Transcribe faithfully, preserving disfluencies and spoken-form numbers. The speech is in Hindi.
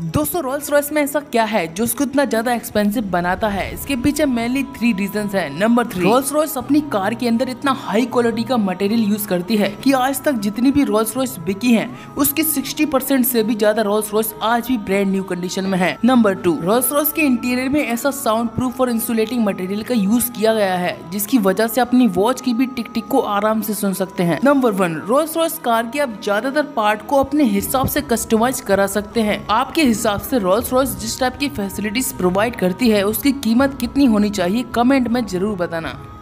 दोस्तों रोल्स रॉयस में ऐसा क्या है जो उसको इतना ज्यादा एक्सपेंसिव बनाता है? इसके पीछे मेनली थ्री रीजंस हैं। नंबर थ्री, रोल्स रॉयस अपनी कार के अंदर इतना हाई क्वालिटी का मटेरियल यूज करती है कि आज तक जितनी भी रोल्स रॉयस बिकी हैं उसकी सिक्सटी परसेंट से भी ज्यादा रोल्स रॉयस आज भी ब्रांड न्यू कंडीशन में है। नंबर टू, रोल्स रॉयस के इंटीरियर में ऐसा साउंड प्रूफ और इंसुलेटिंग मटेरियल का यूज किया गया है जिसकी वजह से अपनी वॉच की भी टिक टिक को आराम से सुन सकते हैं। Number one, Rolls Royce car के आप ज्यादातर पार्ट को अपने हिसाब से कस्टमाइज करा सकते हैं। आपके हिसाब से रोल्स रॉयस जिस टाइप की फैसिलिटीज प्रोवाइड करती है उसकी कीमत कितनी होनी चाहिए, कमेंट में जरूर बताना।